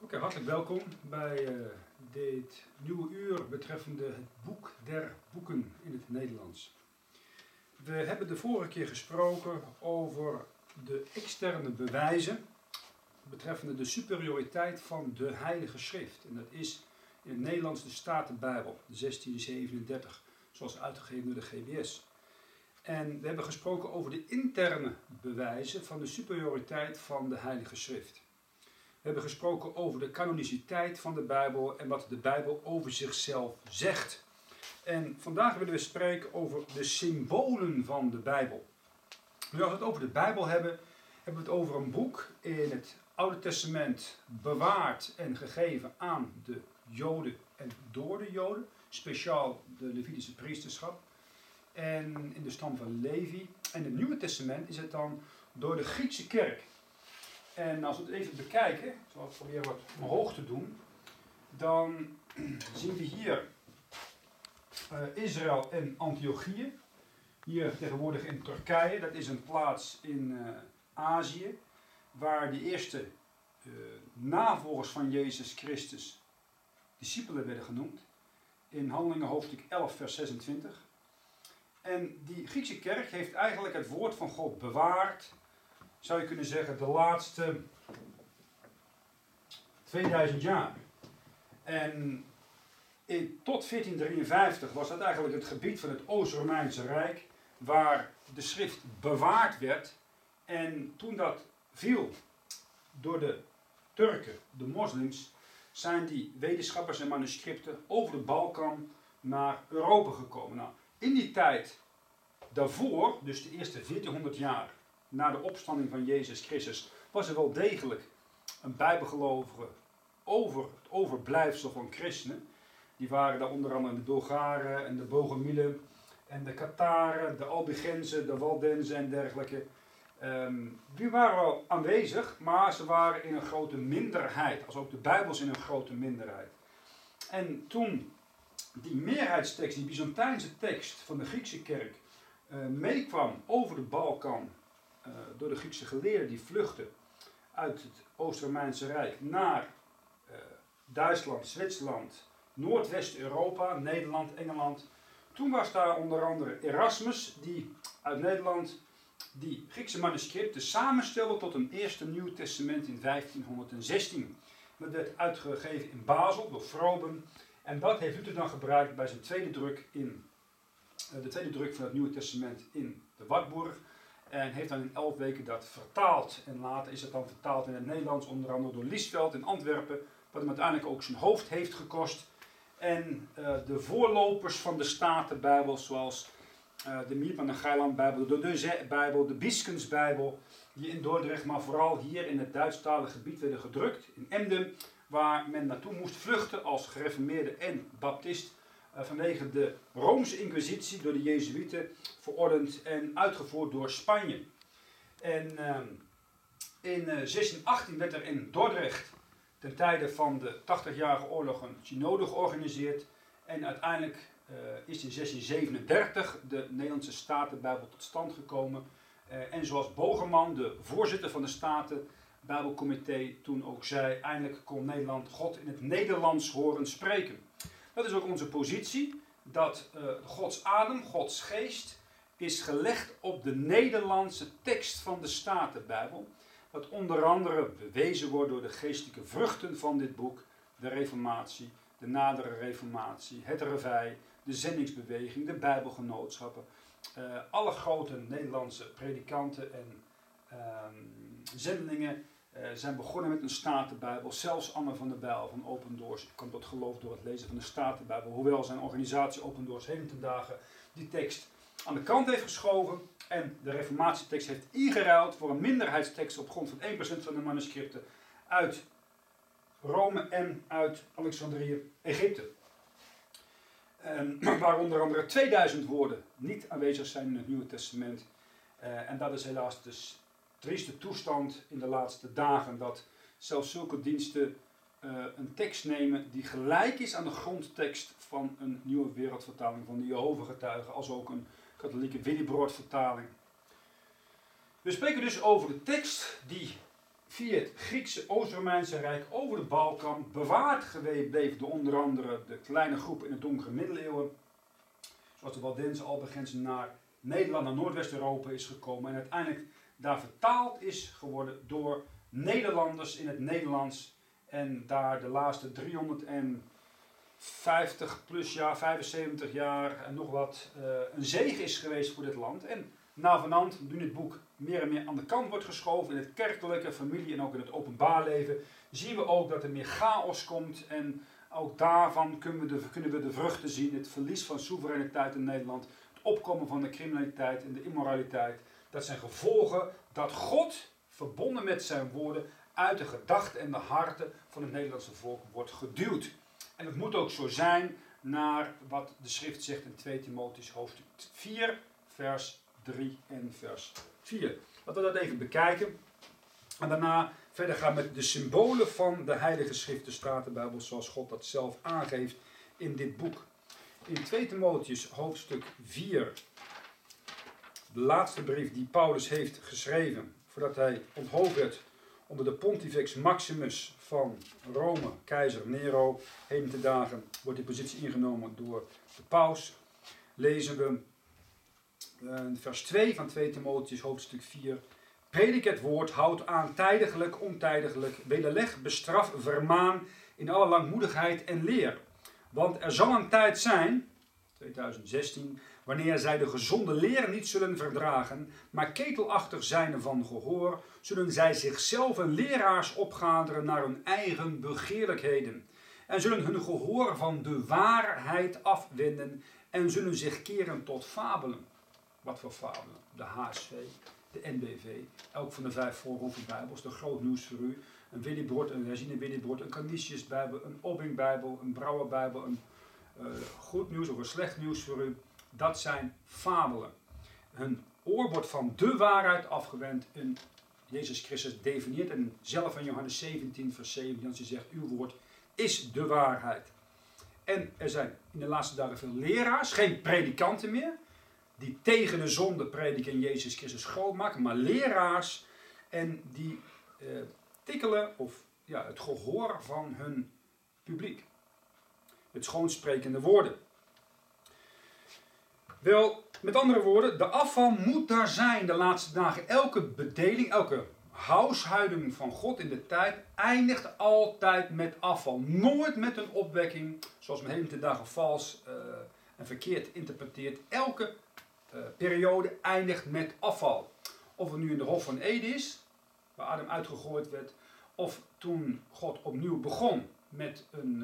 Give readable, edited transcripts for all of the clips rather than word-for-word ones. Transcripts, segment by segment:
Oké, hartelijk welkom bij dit nieuwe uur betreffende het boek der boeken in het Nederlands. We hebben de vorige keer gesproken over de externe bewijzen betreffende de superioriteit van de Heilige Schrift. En dat is in het Nederlands de Statenbijbel, de 1637, zoals uitgegeven door de GBS. En we hebben gesproken over de interne bewijzen van de superioriteit van de Heilige Schrift. We hebben gesproken over de canoniciteit van de Bijbel en wat de Bijbel over zichzelf zegt. En vandaag willen we spreken over de symbolen van de Bijbel. Nu, als we het over de Bijbel hebben, hebben we het over een boek in het Oude Testament bewaard en gegeven aan de Joden en door de Joden. Speciaal de Levitische priesterschap en in de stam van Levi. En in het Nieuwe Testament is het dan door de Griekse kerk. En als we het even bekijken, ik zal het proberen wat omhoog te doen, dan zien we hier Israël en Antiochië. Hier tegenwoordig in Turkije, dat is een plaats in Azië, waar de eerste navolgers van Jezus Christus discipelen werden genoemd. In Handelingen hoofdstuk 11 vers 26. En die Griekse kerk heeft eigenlijk het woord van God bewaard, zou je kunnen zeggen, de laatste 2000 jaar. En tot 1453 was dat eigenlijk het gebied van het Oost-Romeinse Rijk, waar de schrift bewaard werd. En toen dat viel door de Turken, de moslims, zijn die wetenschappers en manuscripten over de Balkan naar Europa gekomen. Nou, in die tijd daarvoor, dus de eerste 1400 jaar na de opstanding van Jezus Christus, was er wel degelijk een bijbelgelovige over het overblijfsel van christenen. Die waren daar onder andere de Bulgaren en de Bogomielen en de Kataren, de Albigenzen, de Waldenzen en dergelijke. Die waren wel aanwezig, maar ze waren in een grote minderheid, als ook de Bijbels in een grote minderheid. En toen die meerheidstekst, die Byzantijnse tekst van de Griekse kerk, meekwam over de Balkan door de Griekse geleerden die vluchtten uit het Oost-Romeinse Rijk naar Duitsland, Zwitserland, Noordwest-Europa, Nederland, Engeland. Toen was daar onder andere Erasmus, die uit Nederland die Griekse manuscripten samenstelde tot een eerste Nieuw Testament in 1516. Dat werd uitgegeven in Basel door Froben. En dat heeft Luther dan gebruikt bij zijn tweede druk de tweede druk van het Nieuwe Testament in de Wartburg. En heeft dan in 11 weken dat vertaald. En later is het dan vertaald in het Nederlands, onder andere door Liesveld in Antwerpen. Wat hem uiteindelijk ook zijn hoofd heeft gekost. En de voorlopers van de Statenbijbel, zoals de Miep van de Geiland-Bijbel, de Deuze-Bijbel, de Biskens-Bijbel, die in Dordrecht, maar vooral hier in het Duitsstalige gebied werden gedrukt, in Emden, waar men naartoe moest vluchten als gereformeerde en baptist, vanwege de Roomse Inquisitie door de Jezuïeten verordend en uitgevoerd door Spanje. En in 1618 werd er in Dordrecht ten tijde van de 80-jarige oorlog een synode georganiseerd. En uiteindelijk is in 1637 de Nederlandse Statenbijbel tot stand gekomen. En zoals Bogerman, de voorzitter van de Statenbijbelcomité, toen ook zei, eindelijk kon Nederland God in het Nederlands horen spreken. Dat is ook onze positie, dat Gods adem, Gods geest, is gelegd op de Nederlandse tekst van de Statenbijbel. Wat onder andere bewezen wordt door de geestelijke vruchten van dit boek, de reformatie, de nadere reformatie, het revij, de zendingsbeweging, de bijbelgenootschappen. Alle grote Nederlandse predikanten en zendelingen zijn begonnen met een Statenbijbel. Zelfs Anne van der Bijl van Open Doors kwam tot geloof door het lezen van de Statenbijbel. Hoewel zijn organisatie Open Doors heden ten dagen die tekst aan de kant heeft geschoven en de reformatietekst heeft ingeruild voor een minderheidstekst op grond van 1% van de manuscripten uit Rome en uit Alexandrië, Egypte. Waar onder andere 2000 woorden niet aanwezig zijn in het Nieuwe Testament. En dat is helaas de trieste toestand in de laatste dagen, dat zelfs zulke diensten een tekst nemen die gelijk is aan de grondtekst van een nieuwe wereldvertaling van de Jehovah-getuigen, als ook een katholieke Willibrord-vertaling. We spreken dus over de tekst die via het Griekse Oost-Romeinse Rijk over de Balkan bewaard gebleven door onder andere de kleine groep in de donkere middeleeuwen, zoals de Waldense Albigenzen naar Nederland en Noordwest-Europa is gekomen en uiteindelijk daar vertaald is geworden door Nederlanders in het Nederlands en daar de laatste 350 plus jaar, 75 jaar en nog wat een zegen is geweest voor dit land. En navenant, nu dit boek meer en meer aan de kant wordt geschoven in het kerkelijke, familie en ook in het openbaar leven, zien we ook dat er meer chaos komt en ook daarvan kunnen we de vruchten zien. Het verlies van soevereiniteit in Nederland, het opkomen van de criminaliteit en de immoraliteit. Dat zijn gevolgen dat God, verbonden met zijn woorden, uit de gedachten en de harten van het Nederlandse volk wordt geduwd. En het moet ook zo zijn naar wat de schrift zegt in 2 Timotheüs hoofdstuk 4, vers 3 en vers 4. Laten we dat even bekijken. En daarna verder gaan met de symbolen van de Heilige Schrift, de Statenbijbel, zoals God dat zelf aangeeft in dit boek. In 2 Timotheüs hoofdstuk 4, de laatste brief die Paulus heeft geschreven voordat hij onthoofd werd onder de Pontifex Maximus van Rome, keizer Nero. Heden te dagen wordt die positie ingenomen door de paus. Lezen we vers 2 van 2 Timotheüs hoofdstuk 4. Predik het woord, houd aan tijdiglijk, ontijdiglijk, wederleg, bestraf, vermaan in alle langmoedigheid en leer. Want er zal een tijd zijn, 2016, wanneer zij de gezonde leer niet zullen verdragen, maar ketelachtig zijn van gehoor, zullen zij zichzelf een leraars opgaderen naar hun eigen begeerlijkheden. En zullen hun gehoor van de waarheid afwenden en zullen zich keren tot fabelen. Wat voor fabelen? De HSV, de NBV, elk van de 5 voorhoofdbijbels, de Groot Nieuws voor u, een Willibrord, een herziene Willibrord, een Canisius-bijbel, een Obbing-bijbel, een Brouwer-bijbel, een goed nieuws of een slecht nieuws voor u. Dat zijn fabelen. Hun oor wordt van de waarheid afgewend en Jezus Christus definieert en zelf in Johannes 17 vers 17 als hij zegt, uw woord is de waarheid. En er zijn in de laatste dagen veel leraars, geen predikanten meer, die tegen de zonde prediken en Jezus Christus groot maken, maar leraars en die tikkelen of het gehoor van hun publiek. Het schoonsprekende woorden. Wel, met andere woorden, de afval moet daar zijn de laatste dagen. Elke bedeling, elke huishouding van God in de tijd eindigt altijd met afval. Nooit met een opwekking, zoals men heden te dagen vals en verkeerd interpreteert. Elke periode eindigt met afval. Of het nu in de Hof van Eden is, waar Adam uitgegooid werd, of toen God opnieuw begon met een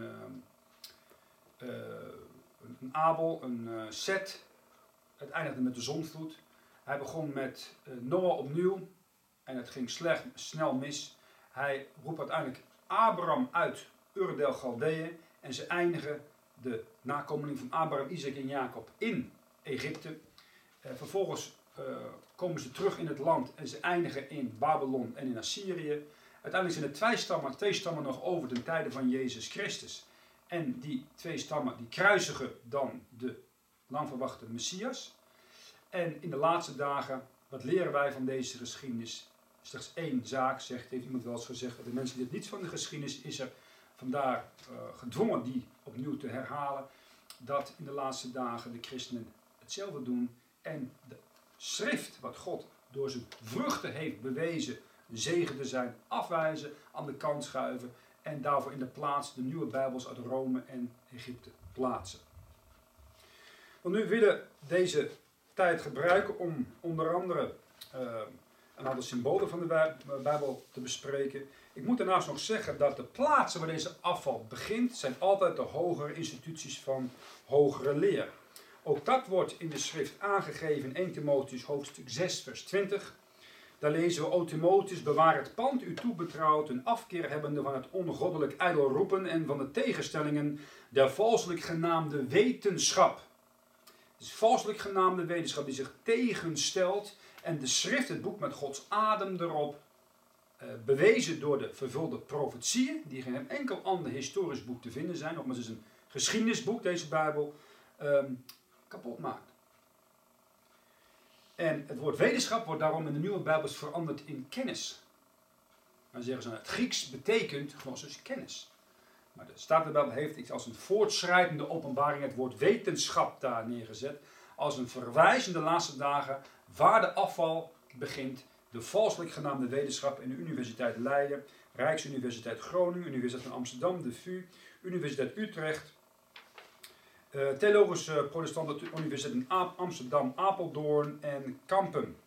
Abel, een Set. Het eindigde met de zondvloed. Hij begon met Noah opnieuw en het ging snel mis. Hij roept uiteindelijk Abraham uit Ur der Galdeeën en ze eindigen de nakomeling van Abraham, Isaac en Jacob in Egypte. Vervolgens komen ze terug in het land en ze eindigen in Babylon en in Assyrië. Uiteindelijk zijn er twee stammen nog over ten tijde van Jezus Christus. En die 2 stammen die kruisigen dan de lang verwachte Messias. En in de laatste dagen, wat leren wij van deze geschiedenis? Slechts 1 zaak, heeft iemand wel eens gezegd. De mensen die het niets van de geschiedenis is er vandaar gedwongen die opnieuw te herhalen. Dat in de laatste dagen de christenen hetzelfde doen. En de schrift, wat God door zijn vruchten heeft bewezen, zegen te zijn, afwijzen, aan de kant schuiven. En daarvoor in de plaats de nieuwe Bijbels uit Rome en Egypte plaatsen. Want nu willen deze tijd gebruiken om onder andere een aantal symbolen van de Bijbel te bespreken. Ik moet daarnaast nog zeggen dat de plaatsen waar deze afval begint, zijn altijd de hogere instituties van hogere leer. Ook dat wordt in de schrift aangegeven in 1 Timotheüs hoofdstuk 6 vers 20. Daar lezen we, O Timotheus, bewaar het pand u toebetrouwd, een afkeer hebbende van het ongoddelijk ijdel roepen en van de tegenstellingen der valselijk genaamde wetenschap. Het is valselijk genaamde wetenschap die zich tegenstelt en de schrift, het boek met Gods adem erop, bewezen door de vervulde profetieën, die in geen enkel ander historisch boek te vinden zijn, nogmaals, het is een geschiedenisboek, deze Bijbel, kapot maakt. En het woord wetenschap wordt daarom in de nieuwe Bijbels veranderd in kennis. Dan zeggen ze, het Grieks betekent gnostische kennis. Maar de Statenbijbel heeft iets als een voortschrijdende openbaring, het woord wetenschap daar neergezet, als een verwijs in de laatste dagen waar de afval begint, de valselijk genaamde wetenschap in de Universiteit Leiden, Rijksuniversiteit Groningen, Universiteit van Amsterdam, de VU, Universiteit Utrecht, Theologische Protestante Universiteit in Amsterdam, Apeldoorn en Kampen.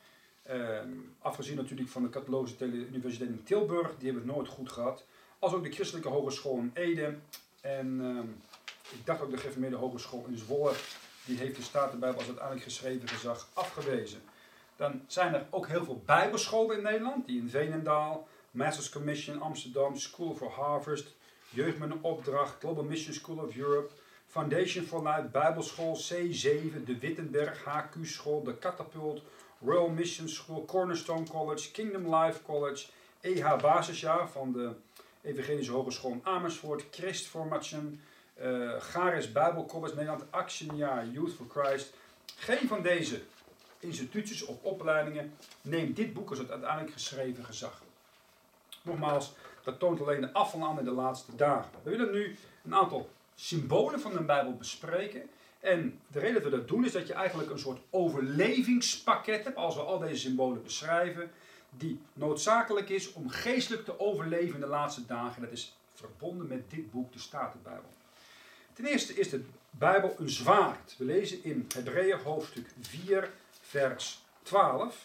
Afgezien natuurlijk van de Katholieke Universiteit in Tilburg, die hebben het nooit goed gehad. Als ook de Christelijke Hogeschool in Ede. En ik dacht ook de Gereformeerde Hogeschool in Zwolle, die heeft de Statenbijbel als uiteindelijk geschreven gezag afgewezen. Dan zijn er ook heel veel bijbelscholen in Nederland, die in Veenendaal, Masters Commission Amsterdam, School for Harvest, Jeugd met een Opdracht, Global Mission School of Europe, Foundation for Life, Bijbelschool, C7, de Wittenberg, HQ School, de Catapult, Royal Mission School, Cornerstone College, Kingdom Life College, EH Basisjaar van de Evangelische Hogeschool in Amersfoort, Christformation, Garis Bijbel College Nederland, Actionjaar, Youth for Christ. Geen van deze instituties of opleidingen neemt dit boek als het uiteindelijk geschreven gezag. Nogmaals, dat toont alleen de afval aan in de laatste dagen. We willen nu een aantal symbolen van de Bijbel bespreken. En de reden dat we dat doen is dat je eigenlijk een soort overlevingspakket hebt, als we al deze symbolen beschrijven, die noodzakelijk is om geestelijk te overleven in de laatste dagen. Dat is verbonden met dit boek, de Statenbijbel. Ten eerste is de Bijbel een zwaard. We lezen in Hebreeën hoofdstuk 4, vers 12.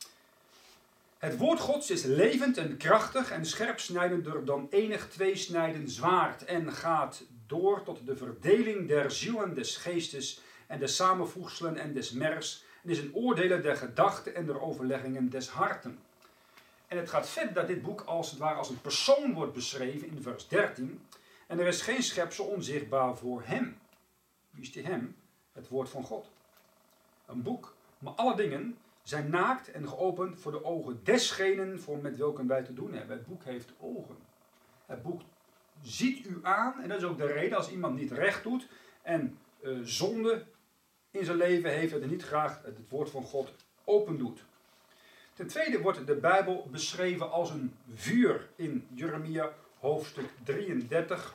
Het woord Gods is levend en krachtig en scherpsnijdender dan enig tweesnijdend zwaard en gaat door tot de verdeling der ziel en des geestes en des samenvoegselen en des mers en is een oordelen der gedachten en der overleggingen des harten. En het gaat verder dat dit boek als het ware als een persoon wordt beschreven in vers 13 en er is geen schepsel onzichtbaar voor hem. Wie is die hem? Het woord van God. Een boek, maar alle dingen zijn naakt en geopend voor de ogen desgenen voor met welken wij te doen hebben. Het boek heeft ogen. Het boek ziet u aan en dat is ook de reden als iemand niet recht doet en zonde in zijn leven heeft dat hij niet graag het woord van God open doet. Ten tweede wordt de Bijbel beschreven als een vuur in Jeremia hoofdstuk 23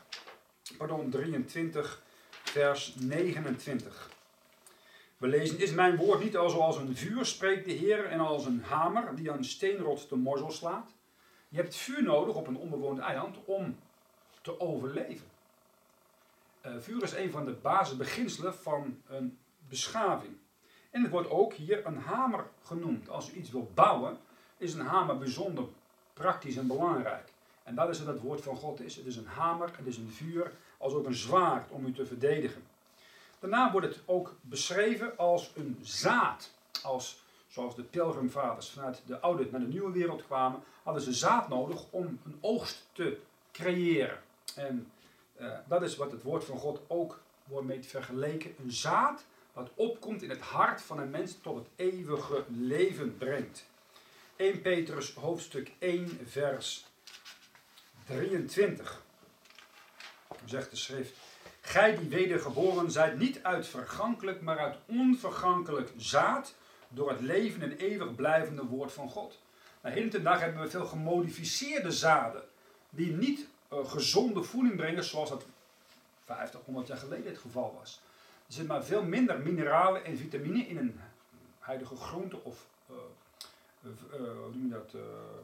vers 29. We lezen, is mijn woord niet al zoals een vuur, spreekt de Heer, en als een hamer die aan steenrot te morzel slaat? Je hebt vuur nodig op een onbewoond eiland om te overleven. Vuur is een van de basisbeginselen van een beschaving. En het wordt ook hier een hamer genoemd. Als u iets wilt bouwen, is een hamer bijzonder praktisch en belangrijk. En dat is wat het woord van God is. Het is een hamer, het is een vuur, als ook een zwaard om u te verdedigen. Daarna wordt het ook beschreven als een zaad. Zoals de pelgrimvaders vanuit de oude naar de nieuwe wereld kwamen, hadden ze zaad nodig om een oogst te creëren. En dat is wat het woord van God ook wordt mee vergeleken. Een zaad wat opkomt in het hart van een mens tot het eeuwige leven brengt. 1 Petrus hoofdstuk 1 vers 23. Zegt de schrift. Gij die wedergeboren zijt niet uit vergankelijk, maar uit onvergankelijk zaad, door het leven en eeuwig blijvende woord van God. Nou, heden ten dag hebben we veel gemodificeerde zaden, die niet gezonde voeding brengen zoals dat 50, 100 jaar geleden het geval was. Er zit maar veel minder mineralen en vitamine in een huidige groente of hoe noem je dat,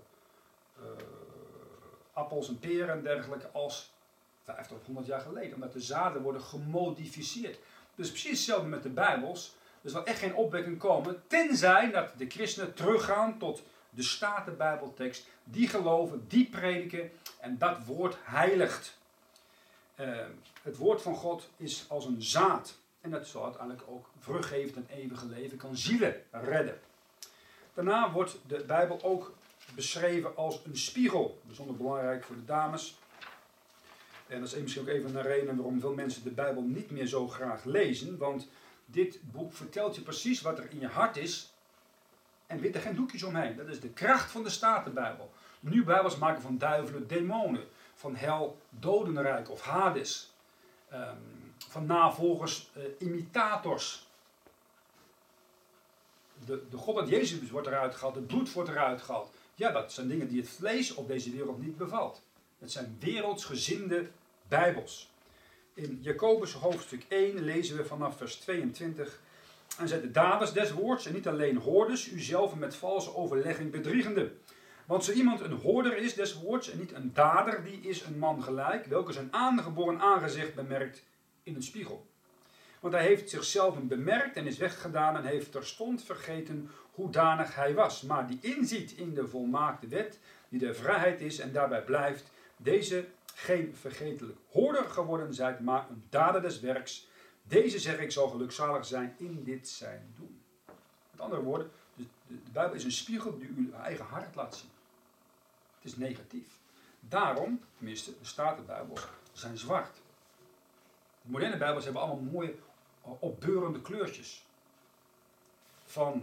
appels en peren en dergelijke als 50 of 100 jaar geleden. Omdat de zaden worden gemodificeerd. Dus precies hetzelfde met de Bijbels. Er zal echt geen opwekking komen, tenzij dat de christenen teruggaan tot de Statenbijbeltekst. Die geloven, die prediken en dat woord heiligt. Het woord van God is als een zaad. En dat zal uiteindelijk ook vrucht geven ten eeuwige leven, kan zielen redden. Daarna wordt de Bijbel ook beschreven als een spiegel. Bijzonder belangrijk voor de dames. En dat is misschien ook even een reden waarom veel mensen de Bijbel niet meer zo graag lezen. Want dit boek vertelt je precies wat er in je hart is. En wit er geen doekjes omheen. Dat is de kracht van de Statenbijbel. Nu Bijbels maken van duivelen, demonen. Van hel, dodenrijk of Hades. Van navolgers, imitators. De God dat Jezus wordt eruit gehaald. Het bloed wordt eruit gehaald. Ja, dat zijn dingen die het vlees op deze wereld niet bevalt. Het zijn wereldsgezinde Bijbels. In Jacobus hoofdstuk 1 lezen we vanaf vers 22. En zijt de daders des woords en niet alleen hoorders, uzelf met valse overlegging bedriegende. Want zo iemand een hoorder is des woords en niet een dader, die is een man gelijk, welke zijn aangeboren aangezicht bemerkt in een spiegel. Want hij heeft zichzelf bemerkt en is weggedaan en heeft terstond vergeten hoedanig hij was. Maar die inziet in de volmaakte wet, die de vrijheid is en daarbij blijft, deze geen vergetelijk hoorder geworden zijt, maar een dader des werks. Deze, zeg ik, zal gelukzalig zijn in dit zijn doen. Met andere woorden, de Bijbel is een spiegel die uw eigen hart laat zien. Het is negatief. Daarom, tenminste, de Statenbijbel, zijn zwart. De moderne Bijbels hebben allemaal mooie, opbeurende kleurtjes. Van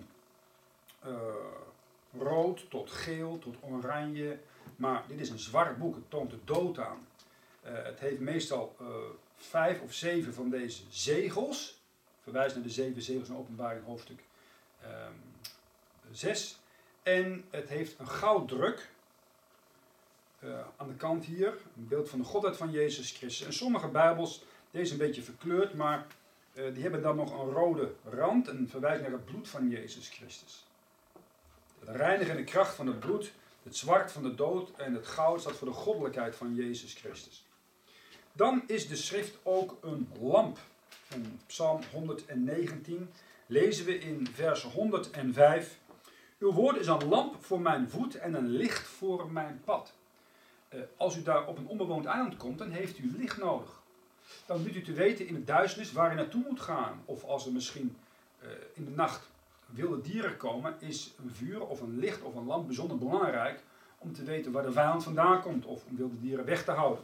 rood tot geel tot oranje. Maar dit is een zwart boek. Het toont de dood aan. Het heeft meestal 5 of 7 van deze zegels. Verwijst naar de 7 zegels in Openbaring hoofdstuk 6. En het heeft een gouddruk. Aan de kant hier. Een beeld van de godheid van Jezus Christus. En sommige Bijbels, deze een beetje verkleurd, maar die hebben dan nog een rode rand. En verwijst naar het bloed van Jezus Christus. De reinigende kracht van het bloed. Het zwart van de dood en het goud staat voor de goddelijkheid van Jezus Christus. Dan is de schrift ook een lamp. In Psalm 119 lezen we in vers 105. Uw woord is een lamp voor mijn voet en een licht voor mijn pad. Als u daar op een onbewoond eiland komt, dan heeft u licht nodig. Dan dient u te weten in de duisternis waar u naartoe moet gaan. Of als er misschien in de nacht wilde dieren komen, is een vuur of een licht of een lamp bijzonder belangrijk om te weten waar de vijand vandaan komt of om wilde dieren weg te houden.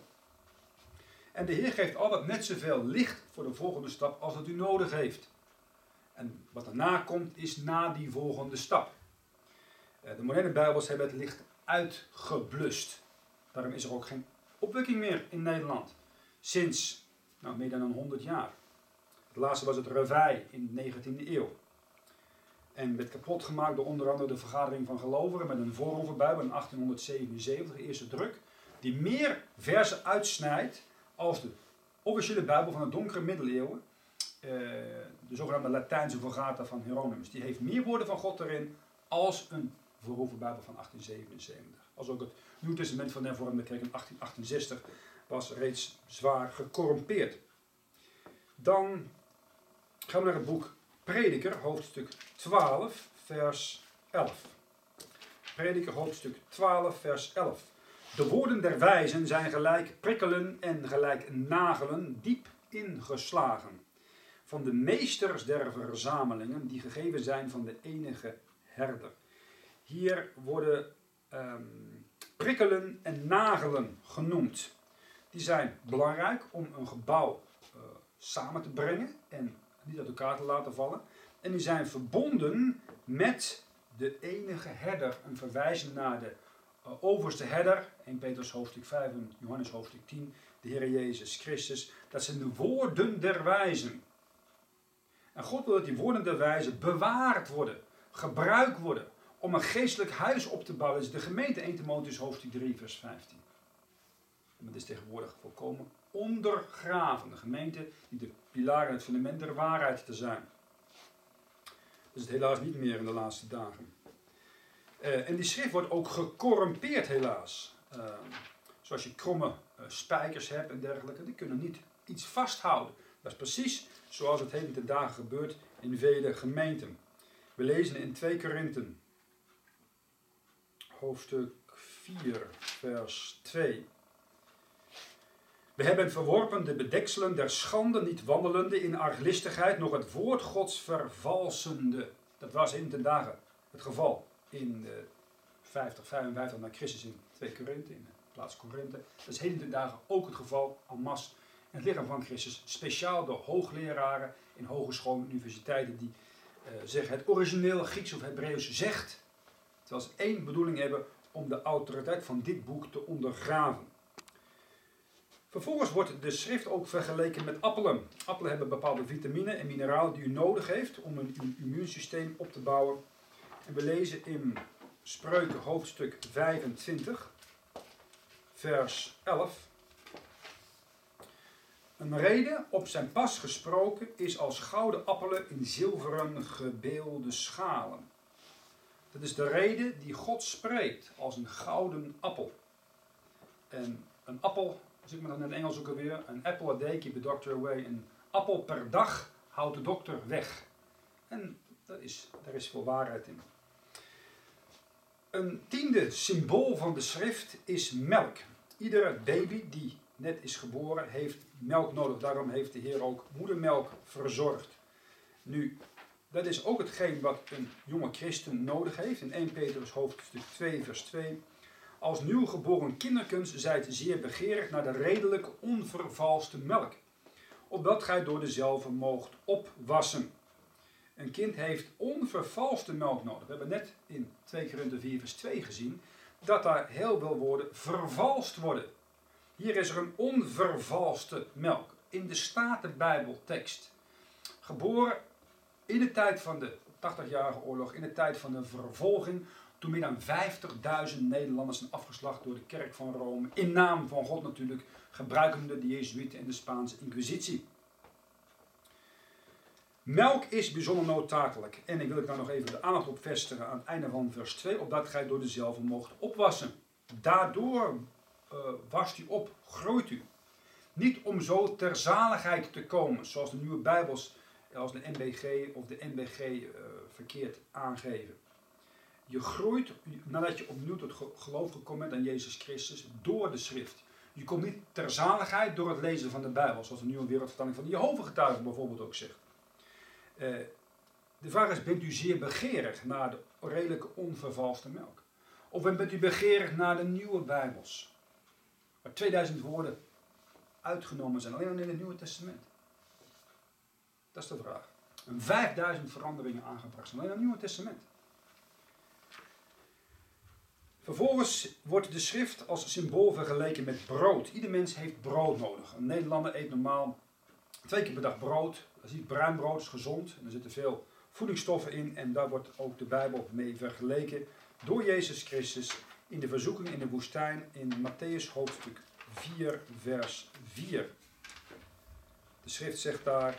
En de Heer geeft altijd net zoveel licht voor de volgende stap als dat u nodig heeft. En wat daarna komt is na die volgende stap. De moderne Bijbels hebben het licht uitgeblust. Daarom is er ook geen opwekking meer in Nederland. Sinds meer dan 100 jaar. Het laatste was het Reveil in de 19e eeuw. En werd kapot gemaakt door onder andere de Vergadering van Gelovigen met een Voorhoevenbijbel in 1877, de eerste druk. Die meer versen uitsnijdt als de officiële Bijbel van de donkere middeleeuwen. De zogenaamde Latijnse Vulgata van Hieronymus. Die heeft meer woorden van God erin als een Voorhoevenbijbel van 1877. Als ook het Nieuw Testament van de Hervormde Kerk in 1868 was reeds zwaar gecorrumpeerd. Dan gaan we naar het boek Prediker, hoofdstuk 12, vers 11. Prediker, hoofdstuk 12, vers 11. De woorden der wijzen zijn gelijk prikkelen en gelijk nagelen diep ingeslagen. Van de meesters der verzamelingen die gegeven zijn van de enige herder. Hier worden prikkelen en nagelen genoemd. Die zijn belangrijk om een gebouw samen te brengen en niet uit elkaar te laten vallen. En die zijn verbonden met de enige herder. Een verwijzing naar de overste herder. 1 Petrus hoofdstuk 5 en Johannes hoofdstuk 10. De Heer Jezus Christus. Dat zijn de woorden der wijzen. En God wil dat die woorden der wijzen bewaard worden. Gebruikt worden. Om een geestelijk huis op te bouwen. Dat is de gemeente 1 Timotheüs hoofdstuk 3 vers 15. En dat is tegenwoordig volkomen ondergraven. De gemeente die de pilaar en het fundament der waarheid te zijn. Dat is het helaas niet meer in de laatste dagen. En die schrift wordt ook gecorrumpeerd helaas. Zoals je kromme spijkers hebt en dergelijke. Die kunnen niet iets vasthouden. Dat is precies zoals het heden ten dagen gebeurt in vele gemeenten. We lezen in 2 Korinthe, hoofdstuk 4, vers 2. We hebben verworpen de bedekselen der schande, niet wandelende in arglistigheid, nog het woord Gods vervalsende. Dat was heden ten dagen het geval in 50, 55 na Christus in 2 Korinthe, in de plaats Korinthe. Dat is heden ten dagen ook het geval en masse in het lichaam van Christus. Speciaal door hoogleraren in hogescholen en universiteiten die zeggen het origineel Grieks of Hebreeuws zegt. Terwijl ze één bedoeling hebben om de autoriteit van dit boek te ondergraven. Vervolgens wordt de schrift ook vergeleken met appelen. Appelen hebben bepaalde vitamine en mineralen die u nodig heeft om een immuunsysteem op te bouwen. En we lezen in Spreuken hoofdstuk 25, vers 11. Een rede op zijn pas gesproken is als gouden appelen in zilveren gebeelde schalen. Dat is de rede die God spreekt als een gouden appel. En een appel, als ik me dan in het Engels ook alweer, een apple a day keep the doctor away. Een appel per dag houdt de dokter weg. En daar is veel waarheid in. Een tiende symbool van de schrift is melk. Iedere baby die net is geboren heeft melk nodig. Daarom heeft de Heer ook moedermelk verzorgd. Nu, dat is ook hetgeen wat een jonge christen nodig heeft. In 1 Petrus hoofdstuk 2 vers 2. Als nieuwgeboren kinderkens zijt zeer begeerig naar de redelijke onvervalste melk. Opdat gij door dezelfde moogt opwassen. Een kind heeft onvervalste melk nodig. We hebben net in 2 Korinther 4 vers 2 gezien dat daar heel veel woorden vervalst worden. Hier is er een onvervalste melk. In de Statenbijbeltekst. Geboren in de tijd van de 80-jarige oorlog, in de tijd van de vervolging, toen meer dan 50.000 Nederlanders zijn afgeslacht door de kerk van Rome. In naam van God natuurlijk, gebruikende de Jezuïeten en de Spaanse Inquisitie. Melk is bijzonder noodzakelijk. En ik wil daar nog even de aandacht op vestigen aan het einde van vers 2. Opdat gij door dezelfde moogt opwassen. Daardoor wast u op, groeit u. Niet om zo ter zaligheid te komen. Zoals de nieuwe Bijbels, als de NBG of de NBG verkeerd aangeven. Je groeit nadat je opnieuw tot geloof gekomen bent aan Jezus Christus door de schrift. Je komt niet ter zaligheid door het lezen van de Bijbel. Zoals de nieuwe wereldvertaling van de Jehovah-getuigen bijvoorbeeld ook zegt. De vraag is, bent u zeer begeerig naar de redelijke onvervalste melk? Of bent u begeerig naar de nieuwe Bijbels? Waar 2000 woorden uitgenomen zijn, alleen in het Nieuwe Testament. Dat is de vraag. En 5000 veranderingen aangebracht zijn, alleen in het Nieuwe Testament. Vervolgens wordt de schrift als symbool vergeleken met brood. Ieder mens heeft brood nodig. Een Nederlander eet normaal 2 keer per dag brood. Dat is niet bruin brood, is gezond. En er zitten veel voedingsstoffen in. En daar wordt ook de Bijbel mee vergeleken door Jezus Christus in de verzoeking in de woestijn in Matthäus hoofdstuk 4 vers 4. De schrift zegt daar,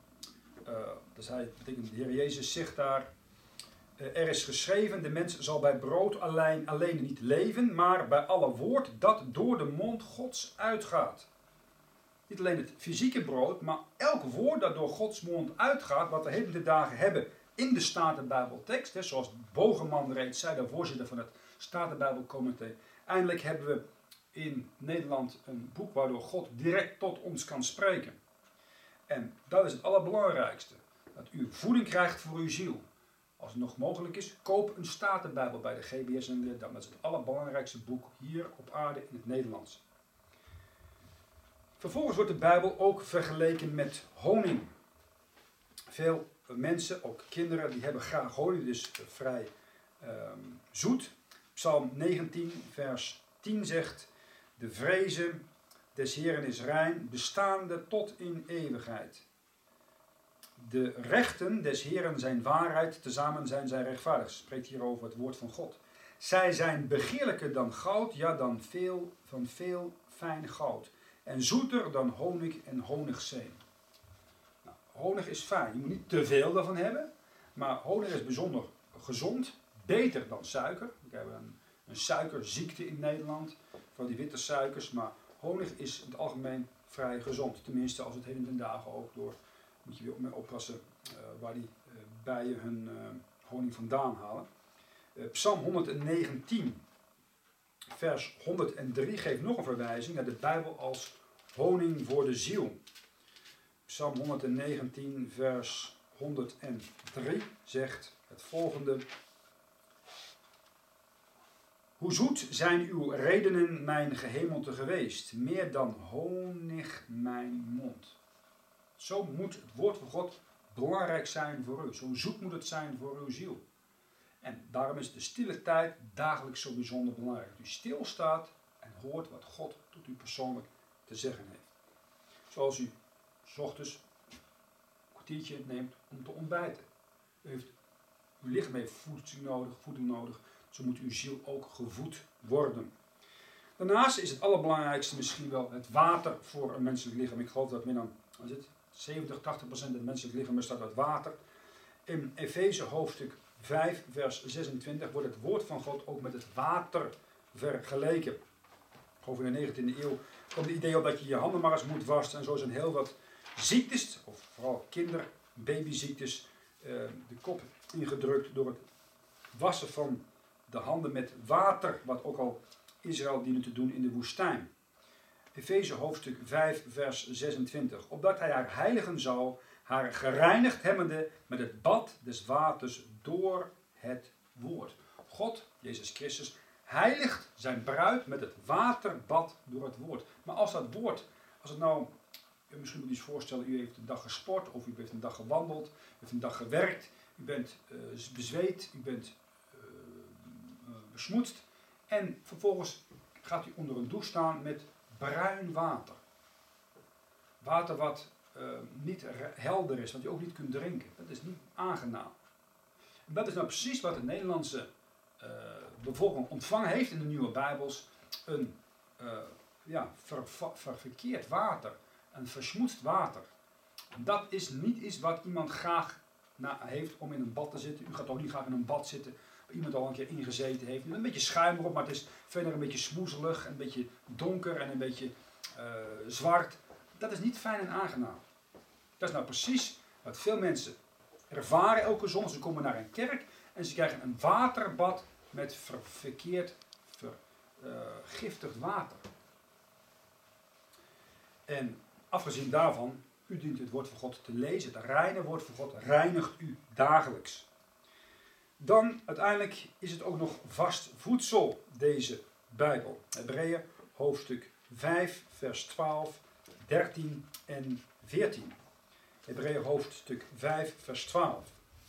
betekent de Heer Jezus zegt daar, er is geschreven, de mens zal bij brood alleen niet leven, maar bij alle woord dat door de mond Gods uitgaat. Niet alleen het fysieke brood, maar elk woord dat door Gods mond uitgaat, wat we heden de dagen hebben in de Statenbijbeltekst, zoals Bogeman reeds zei, de voorzitter van het Statenbijbelcomité. Eindelijk hebben we in Nederland een boek waardoor God direct tot ons kan spreken. En dat is het allerbelangrijkste. Dat u voeding krijgt voor uw ziel. Als het nog mogelijk is, koop een Statenbijbel bij de GBS en Leerdam. Dat is het allerbelangrijkste boek hier op aarde in het Nederlands. Vervolgens wordt de Bijbel ook vergeleken met honing. Veel mensen, ook kinderen, die hebben graag honing, dus vrij zoet. Psalm 19 vers 10 zegt, de vreze des Heeren is rein, bestaande tot in eeuwigheid. De rechten des Heeren zijn waarheid, tezamen zijn zij rechtvaardig. Spreekt hier over het woord van God. Zij zijn begeerlijker dan goud, ja dan veel fijn goud. En zoeter dan honig en honigzeem. Nou, honig is fijn, je moet niet te veel daarvan hebben. Maar honig is bijzonder gezond, beter dan suiker. We hebben een suikerziekte in Nederland, van die witte suikers. Maar honig is in het algemeen vrij gezond. Tenminste als het heden ten dagen ook door, moet je weer mee oppassen waar die bijen hun honing vandaan halen. Psalm 119 vers 103 geeft nog een verwijzing naar de Bijbel als honing voor de ziel. Psalm 119 vers 103 zegt het volgende. Hoe zoet zijn uw redenen mijn gehemelte geweest, meer dan honig mijn mond. Zo moet het woord van God belangrijk zijn voor u. Zo zoet moet het zijn voor uw ziel. En daarom is de stille tijd dagelijks zo bijzonder belangrijk. Dat u stilstaat en hoort wat God tot u persoonlijk te zeggen heeft. Zoals u 's ochtends een kwartiertje neemt om te ontbijten. Uw lichaam heeft voeding nodig. zo moet uw ziel ook gevoed worden. Daarnaast is het allerbelangrijkste misschien wel het water voor een menselijk lichaam. Ik geloof dat meer dan 70-80% van het menselijk lichaam bestaat uit water. In Efeze hoofdstuk 5 vers 26 wordt het woord van God ook met het water vergeleken. Over in de 19e eeuw kwam het idee op dat je je handen maar eens moet wassen. En zo zijn heel wat ziektes, of vooral babyziektes, de kop ingedrukt door het wassen van de handen met water. Wat ook al Israël diende te doen in de woestijn. Efeze hoofdstuk 5 vers 26. Opdat hij haar heiligen zou, haar gereinigd hebbende met het bad des waters door het woord. God, Jezus Christus, heiligt zijn bruid met het waterbad door het woord. Maar als dat woord, als het nou, misschien moet je eens voorstellen, u heeft een dag gesport, of u heeft een dag gewandeld, u heeft een dag gewerkt, u bent bezweet, u bent besmoetst, en vervolgens gaat u onder een douche staan met bruin water. Water wat niet helder is, wat je ook niet kunt drinken. Dat is niet aangenaam. En dat is nou precies wat de Nederlandse bevolking ontvangen heeft in de nieuwe Bijbels. Een verkeerd water. Een versmoetst water. Dat is niet iets wat iemand graag heeft om in een bad te zitten. U gaat ook niet graag in een bad zitten waar iemand al een keer ingezeten heeft. Een beetje schuim erop, maar het is verder een beetje smoezelig, een beetje donker en een beetje zwart. Dat is niet fijn en aangenaam. Dat is nou precies wat veel mensen ervaren elke zondag. Ze komen naar een kerk en ze krijgen een waterbad met verkeerd vergiftigd water. En afgezien daarvan, u dient het woord van God te lezen. Het reine woord van God reinigt u dagelijks. Dan uiteindelijk is het ook nog vast voedsel, deze Bijbel. Hebreeën hoofdstuk 5 vers 12, 13 en 14. Hebreeën hoofdstuk 5 vers 12.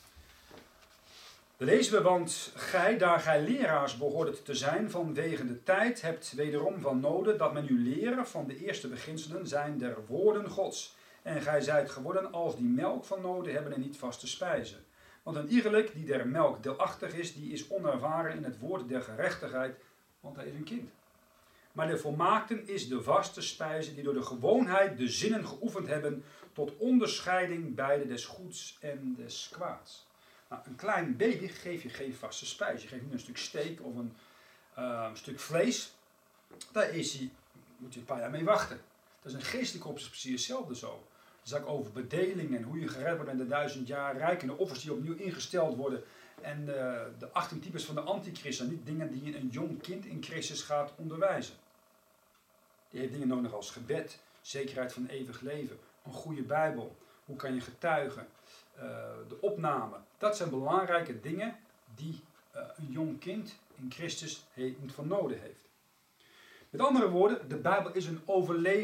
Lezen we, want gij, daar gij leraars behoordet te zijn vanwege de tijd, hebt wederom van noden dat men u leren van de eerste beginselen zijn der woorden Gods. En gij zijt geworden als die melk van noden hebben en niet vaste spijzen. Want een iegelijk die der melk deelachtig is, die is onervaren in het woord der gerechtigheid, want hij is een kind. Maar de volmaakten is de vaste spijze die door de gewoonheid de zinnen geoefend hebben tot onderscheiding beide des goeds en des kwaads. Nou, een klein baby geef je geen vaste spijs. Je geeft niet een stuk steak of een stuk vlees. Daar moet je een paar jaar mee wachten. Dat is een geestelijke opzicht precies hetzelfde zo. De zaak over bedeling en hoe je gered wordt in de 1000 jaar rijk en de offers die opnieuw ingesteld worden. En de 18 types van de antichrist zijn niet dingen die een jong kind in Christus gaat onderwijzen. Die heeft dingen nodig als gebed, zekerheid van eeuwig leven, een goede Bijbel. Hoe kan je getuigen? De opname. Dat zijn belangrijke dingen die een jong kind in Christus van nodig heeft. Met andere woorden, de Bijbel is een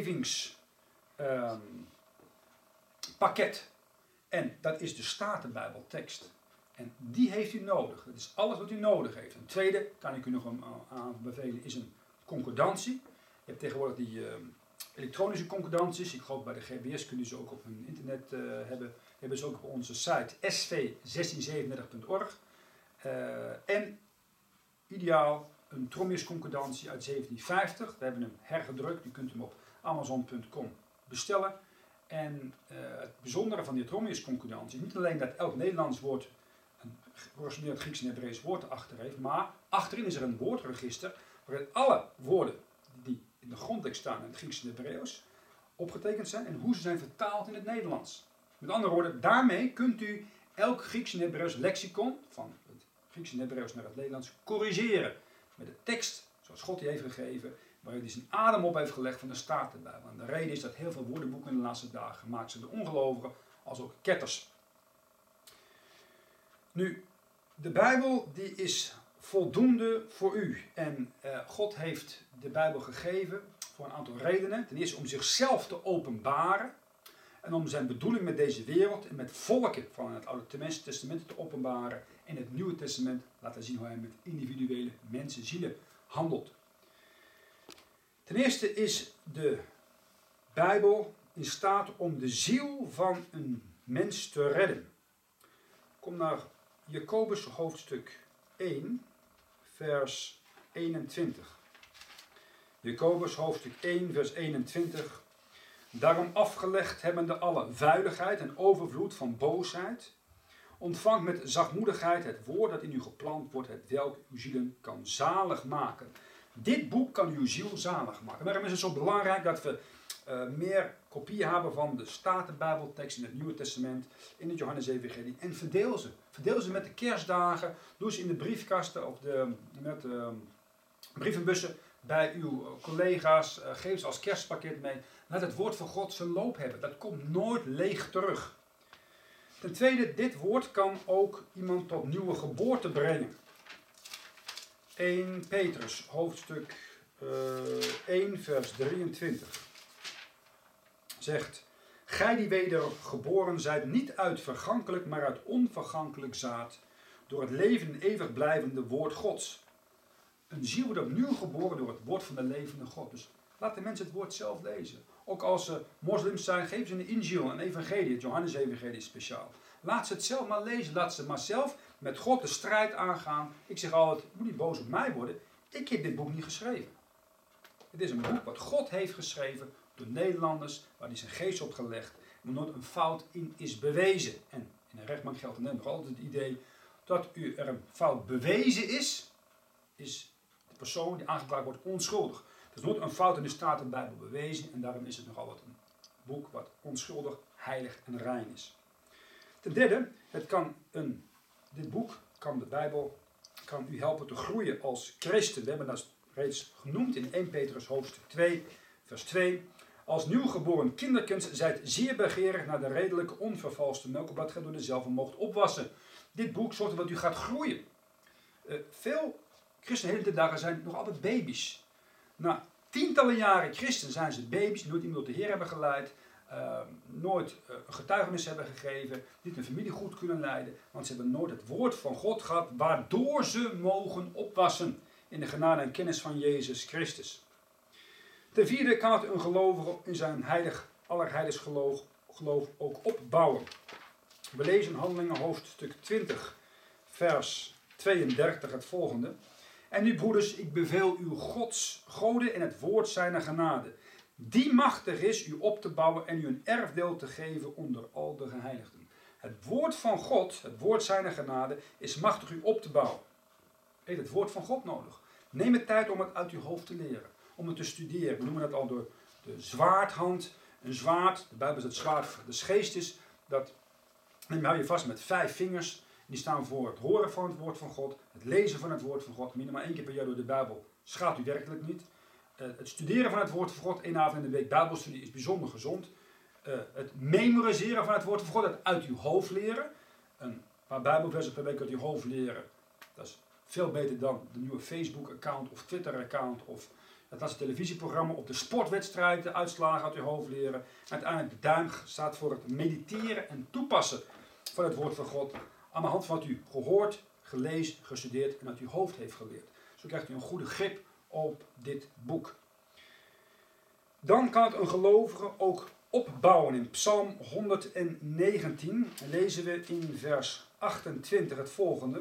overlevingspakket. En dat is de Statenbijbeltekst. En die heeft u nodig. Dat is alles wat u nodig heeft. Een tweede, kan ik u nog aanbevelen, is een concordantie. Je hebt tegenwoordig die elektronische concordanties. Ik geloof bij de GBS kunnen ze ook op hun internet hebben. Hebben ze ook op onze site sv1637.org. En ideaal een Tromius concordantie uit 1750. We hebben hem hergedrukt. U kunt hem op amazon.com bestellen. En het bijzondere van die Tromius concordantie is niet alleen dat elk Nederlands woord een georiginaald Grieks en Hebreeuws woord achter heeft, maar achterin is er een woordregister waarin alle woorden die in de grondtekst staan in het Grieks en Hebreeuws opgetekend zijn en hoe ze zijn vertaald in het Nederlands. Met andere woorden, daarmee kunt u elk Grieks en Hebreeuws lexicon, van het Grieks en Hebreeuws naar het Nederlands, corrigeren. Met de tekst, zoals God die heeft gegeven, waarin hij zijn adem op heeft gelegd van de Statenbijbel. En de reden is dat heel veel woordenboeken in de laatste dagen gemaakt zijn door ongelovigen, als ook ketters. Nu, de Bijbel die is voldoende voor u. En God heeft de Bijbel gegeven voor een aantal redenen. Ten eerste om zichzelf te openbaren. En om zijn bedoeling met deze wereld en met volken van het Oude Testament te openbaren. En het Nieuwe Testament laten zien hoe hij met individuele mensen, zielen handelt. Ten eerste is de Bijbel in staat om de ziel van een mens te redden. Kom naar Jacobus hoofdstuk 1, vers 21. Jacobus hoofdstuk 1 vers 21. Daarom afgelegd hebbende alle vuiligheid en overvloed van boosheid, ontvangt met zachtmoedigheid het woord dat in u geplant wordt, het welk uw zielen kan zalig maken. Dit boek kan uw ziel zalig maken. Daarom is het zo belangrijk dat we meer kopieën hebben van de Statenbijbeltekst in het Nieuwe Testament, in het Johannes-evangelie. En verdeel ze. Verdeel ze met de kerstdagen. Doe ze in de briefkasten of met brievenbussen bij uw collega's. Geef ze als kerstpakket mee. Laat het woord van God zijn loop hebben. Dat komt nooit leeg terug. Ten tweede, dit woord kan ook iemand tot nieuwe geboorte brengen. 1 Petrus, hoofdstuk 1, vers 23. Zegt, gij die wedergeboren zijt niet uit vergankelijk, maar uit onvergankelijk zaad, door het leven en eeuwig blijvende woord Gods. Een ziel wordt opnieuw geboren door het woord van de levende God. Dus laat de mensen het woord zelf lezen. Ook als ze moslims zijn, geef ze een injil, een evangelie, het Johannes-evangelie speciaal. Laat ze het zelf maar lezen, laat ze maar zelf met God de strijd aangaan. Ik zeg altijd, moet niet boos op mij worden, ik heb dit boek niet geschreven. Het is een boek wat God heeft geschreven door Nederlanders, waar hij zijn geest op gelegd, waar nooit een fout in is bewezen. En in een rechtbank geldt dan nog altijd het idee dat er een fout bewezen is de persoon die aangeklaagd wordt onschuldig. Er is nooit een fout in de Statenbijbel bewezen en daarom is het nog altijd een boek wat onschuldig, heilig en rein is. Ten derde, dit boek, de Bijbel, kan u helpen te groeien als christen. We hebben dat reeds genoemd in 1 Petrus hoofdstuk 2, vers 2. Als nieuwgeboren kinderkens zijt zeer begeerig naar de redelijke, onvervalste melk, opdat gij door dezelfde moogt opwassen. Dit boek zorgt ervoor dat u gaat groeien. Veel christenen heden dagen zijn nog altijd baby's. Na tientallen jaren christen zijn ze baby's, nooit iemand tot de Heer hebben geleid, nooit een getuigenis hebben gegeven, niet een familie goed kunnen leiden, want ze hebben nooit het woord van God gehad, waardoor ze mogen opwassen in de genade en kennis van Jezus Christus. Ten vierde kan het een gelovige in zijn allerheiligst geloof ook opbouwen. We lezen in Handelingen hoofdstuk 20, vers 32 het volgende. En nu broeders, ik beveel u Gods goden en het woord zijner genade, die machtig is u op te bouwen en u een erfdeel te geven onder al de geheiligden. Het woord van God, het woord zijner genade, is machtig u op te bouwen. U heeft het woord van God nodig. Neem de tijd om het uit uw hoofd te leren, om het te studeren. We noemen dat al door de zwaardhand. Een zwaard, de Bijbel is het zwaard des geestes, dat hou je vast met 5 vingers. Die staan voor het horen van het woord van God, het lezen van het woord van God. Minimaal 1 keer per jaar door de Bijbel schaadt u werkelijk niet. Het studeren van het woord van God, 1 avond in de week Bijbelstudie, is bijzonder gezond. Het memoriseren van het woord van God, het uit uw hoofd leren. Een paar Bijbelversen per week uit uw hoofd leren, dat is veel beter dan de nieuwe Facebook-account of Twitter-account of het laatste televisieprogramma of de sportwedstrijd, de uitslagen uit uw hoofd leren. En uiteindelijk de duim staat voor het mediteren en toepassen van het woord van God aan de hand van wat u gehoord, gelezen, gestudeerd en uit uw hoofd heeft geleerd. Zo krijgt u een goede grip op dit boek. Dan kan het een gelovige ook opbouwen. In Psalm 119 lezen we in vers 28 het volgende.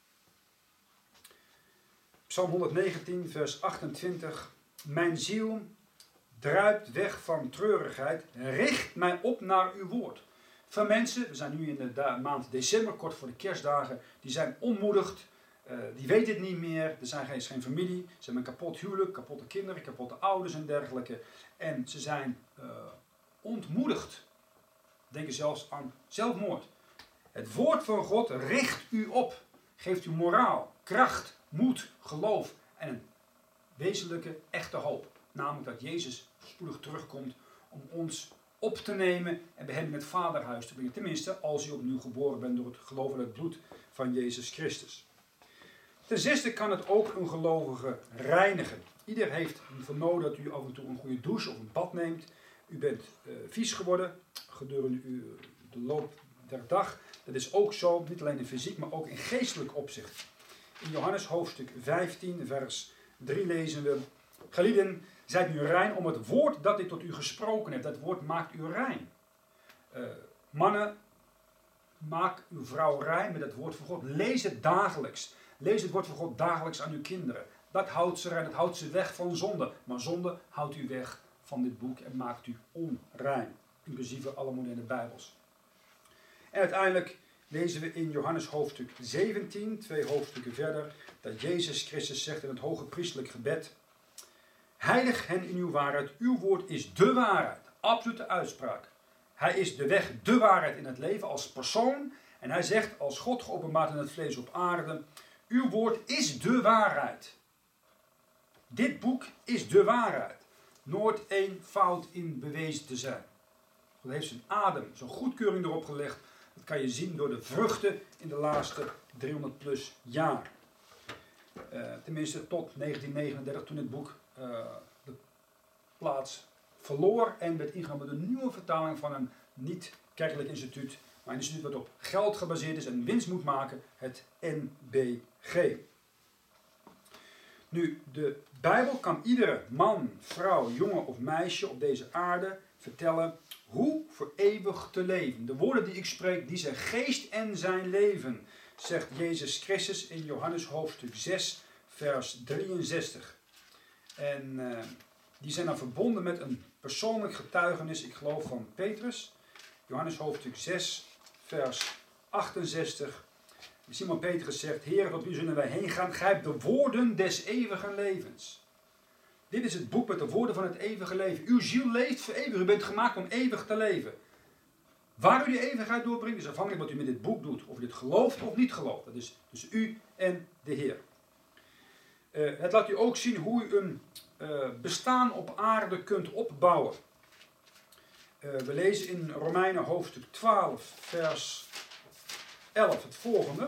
Psalm 119 vers 28. Mijn ziel druipt weg van treurigheid, richt mij op naar uw woord. Veel mensen, we zijn nu in de maand december, kort voor de kerstdagen, die zijn ontmoedigd. Die weten het niet meer, er is geen familie, ze hebben een kapot huwelijk, kapotte kinderen, kapotte ouders en dergelijke. En ze zijn ontmoedigd. Denken zelfs aan zelfmoord. Het woord van God richt u op, geeft u moraal, kracht, moed, geloof en een wezenlijke, echte hoop. Namelijk dat Jezus spoedig terugkomt om ons op te nemen en bij hem in het vaderhuis te brengen. Tenminste, als u opnieuw geboren bent door het geloof in het bloed van Jezus Christus. Ten zesde kan het ook een gelovige reinigen. Ieder heeft ervoor nodig dat u af en toe een goede douche of een bad neemt. U bent vies geworden gedurende de loop der dag. Dat is ook zo, niet alleen in fysiek, maar ook in geestelijk opzicht. In Johannes hoofdstuk 15, vers 3 lezen we: Gelieden, zijt nu rein om het woord dat ik tot u gesproken heb. Dat woord maakt u rein. Mannen, maak uw vrouw rein met het woord van God. Lees het dagelijks. Lees het woord van God dagelijks aan uw kinderen. Dat houdt ze rein, dat houdt ze weg van zonde. Maar zonde houdt u weg van dit boek en maakt u onrein. Inclusief alle moderne Bijbels. En uiteindelijk lezen we in Johannes hoofdstuk 17, 2 hoofdstukken verder, dat Jezus Christus zegt in het hoge priestelijk gebed: heilig hen in uw waarheid, uw woord is de waarheid. Absolute uitspraak. Hij is de weg, de waarheid in het leven als persoon. En hij zegt als God geopenbaard in het vlees op aarde: uw woord is de waarheid. Dit boek is de waarheid. Nooit één fout in bewezen te zijn. God heeft zijn adem, zijn goedkeuring erop gelegd. Dat kan je zien door de vruchten in de laatste 300 plus jaar. Tenminste tot 1939 toen het boek de plaats verloor en werd ingenomen met een nieuwe vertaling van een niet-kerkelijk instituut. Maar een instituut wat op geld gebaseerd is en winst moet maken, het NBG. Nu, de Bijbel kan iedere man, vrouw, jongen of meisje op deze aarde vertellen hoe voor eeuwig te leven. De woorden die ik spreek, die zijn geest en zijn leven, zegt Jezus Christus in Johannes hoofdstuk 6, vers 63. En die zijn dan verbonden met een persoonlijk getuigenis, ik geloof van Petrus. Johannes hoofdstuk 6, vers 68. Simon Petrus zegt: Heer, tot u zullen wij heen gaan. Gij hebt de woorden des eeuwigen levens. Dit is het boek met de woorden van het eeuwige leven. Uw ziel leeft voor eeuwig. U bent gemaakt om eeuwig te leven. Waar u de eeuwigheid doorbrengt is afhankelijk wat u met dit boek doet. Of u dit gelooft of niet gelooft. Dat is tussen u en de Heer. Het laat u ook zien hoe u een bestaan op aarde kunt opbouwen. We lezen in Romeinen hoofdstuk 12, vers 11 het volgende.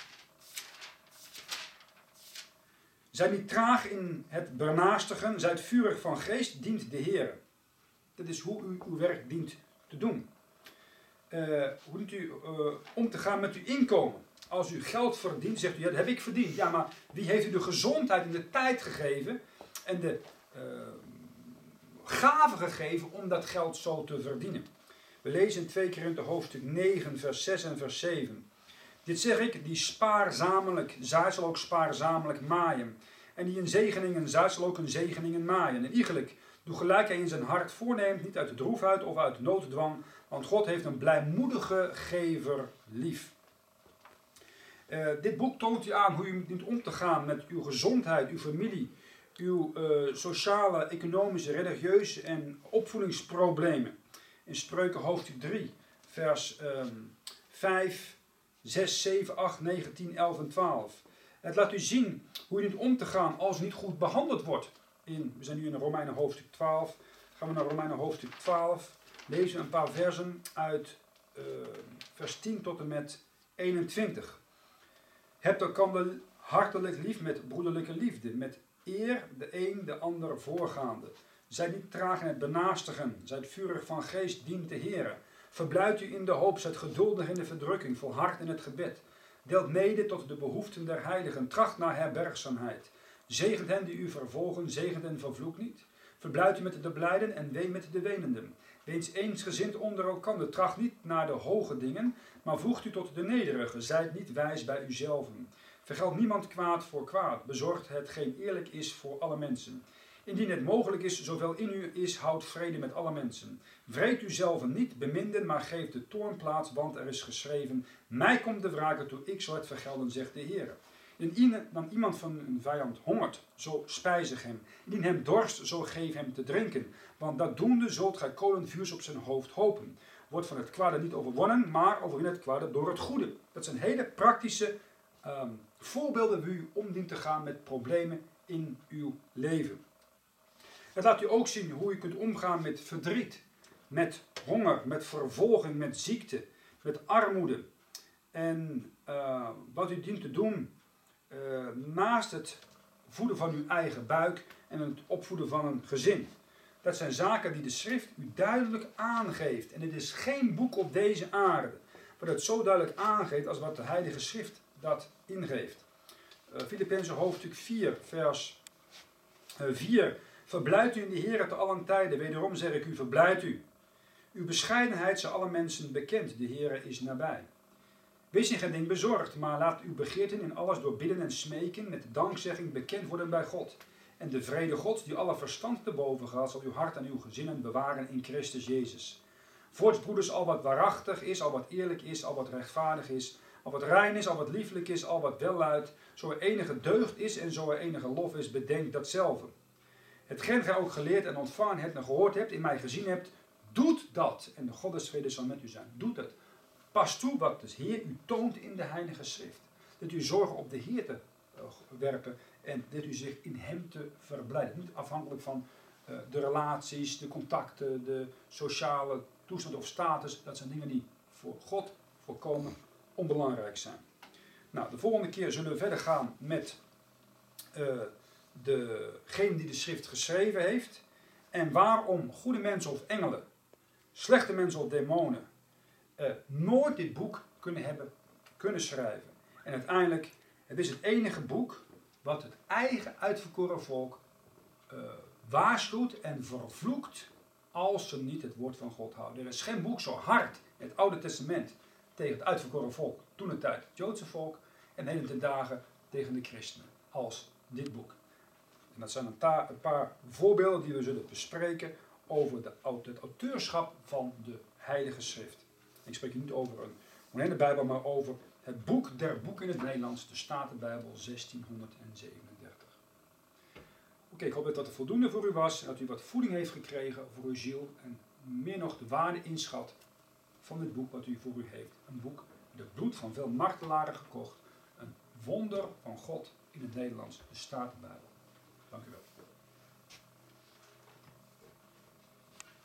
Zij niet traag in het benaastigen, zijt vurig van geest, dient de Heer. Dat is hoe u uw werk dient te doen. Hoe dient u om te gaan met uw inkomen? Als u geld verdient, zegt u, ja, dat heb ik verdiend. Ja, maar wie heeft u de gezondheid en de tijd gegeven en de gave gegeven om dat geld zo te verdienen? We lezen in 2 Korinthe hoofdstuk 9, vers 6 en vers 7. Dit zeg ik, die spaarzamelijk zaait, zal ook spaarzamelijk maaien. En die een zegeningen zaait, zal ook een zegeningen maaien. En iegelijk, doe gelijk hij in zijn hart voorneemt, niet uit de droefheid of uit nooddwang, want God heeft een blijmoedige gever lief. Dit boek toont u aan hoe u dient om te gaan met uw gezondheid, uw familie, uw sociale, economische, religieuze en opvoedingsproblemen. In Spreuken hoofdstuk 3, vers 5, 6, 7, 8, 9, 10, 11 en 12. Het laat u zien hoe u dient om te gaan als u niet goed behandeld wordt. We zijn nu in Romeinen hoofdstuk 12. Gaan we naar Romeinen hoofdstuk 12. Lezen we een paar versen uit vers 10 tot en met 21. Hebt elkander hartelijk lief met broederlijke liefde, met eer de een de ander voorgaande. Zijt niet traag in het benaastigen, zijt vurig van geest, dient de Heere. Verblijft u in de hoop, zijt geduldig in de verdrukking, volhard in het gebed. Deelt mede tot de behoeften der heiligen, tracht naar herbergzaamheid. Zegent hen die u vervolgen, zegent en vervloekt niet. Verblijft u met de blijden en wee met de wenenden. Wees eensgezind onder elkander, tracht niet naar de hoge dingen, maar voegt u tot de nederige, zijt niet wijs bij uzelven. Vergeld niemand kwaad voor kwaad, bezorgt hetgeen eerlijk is voor alle mensen. Indien het mogelijk is, zoveel in u is, houd vrede met alle mensen. Vreet u zelf niet, beminden, maar geef de toorn plaats, want er is geschreven: mij komt de wrake toe, ik zal het vergelden, zegt de Heer. Indien dan iemand van een vijand hongert, zo spijzig hem. Indien hem dorst, zo geef hem te drinken. Want dat doende zult gij kolenvuurs op zijn hoofd hopen. Wordt van het kwade niet overwonnen, maar overwin het kwade door het goede. Dat zijn hele praktische voorbeelden hoe u om dient te gaan met problemen in uw leven. Het laat u ook zien hoe u kunt omgaan met verdriet, met honger, met vervolging, met ziekte, met armoede. En wat u dient te doen naast het voeden van uw eigen buik en het opvoeden van een gezin. Dat zijn zaken die de schrift u duidelijk aangeeft. En het is geen boek op deze aarde wat het zo duidelijk aangeeft als wat de Heilige Schrift dat ingeeft. Filippenzen hoofdstuk 4, vers 4. Verblijft u in de Heer te allen tijden. Wederom zeg ik u, verblijft u. Uw bescheidenheid zijn alle mensen bekend. De Heer is nabij. Wees in geen ding bezorgd, maar laat uw begeerten in alles door bidden en smeken met dankzegging bekend worden bij God. En de vrede Gods, die alle verstand te boven gaat, zal uw hart en uw gezinnen bewaren in Christus Jezus. Voorts, broeders, al wat waarachtig is, al wat eerlijk is, al wat rechtvaardig is, al wat rein is, al wat lieflijk is, al wat welluidt, zo er enige deugd is en zo er enige lof is, bedenk datzelfde. Hetgeen gij ook geleerd en ontvangen hebt en gehoord hebt, in mij gezien hebt, doet dat. En de God des vredes zal met u zijn. Doet het. Pas toe wat de Heer u toont in de Heilige Schrift. Dat u zorgen op de Heer te werpen en dat u zich in hem te verblijden. Niet afhankelijk van de relaties, de contacten, de sociale toestand of status. Dat zijn dingen die voor God volkomen onbelangrijk zijn. Nou, de volgende keer zullen we verder gaan met degene die de schrift geschreven heeft. En waarom goede mensen of engelen, slechte mensen of demonen nooit dit boek kunnen schrijven. En uiteindelijk, het is het enige boek wat het eigen uitverkoren volk waarschuwt en vervloekt als ze niet het woord van God houden. Er is geen boek zo hard, het Oude Testament, tegen het uitverkoren volk, toen de tijd het Joodse volk, en heden ten dagen tegen de christenen, als dit boek. En dat zijn een paar voorbeelden die we zullen bespreken over het auteurschap van de Heilige Schrift. Ik spreek hier niet over een moderne Bijbel, maar over het boek der boeken in het Nederlands, de Statenbijbel 1637. Oké, ik hoop dat dat voldoende voor u was en dat u wat voeding heeft gekregen voor uw ziel en meer nog de waarde inschat van dit boek wat u voor u heeft. Een boek, de bloed van veel martelaren gekocht, een wonder van God in het Nederlands, de Statenbijbel. Dank u wel.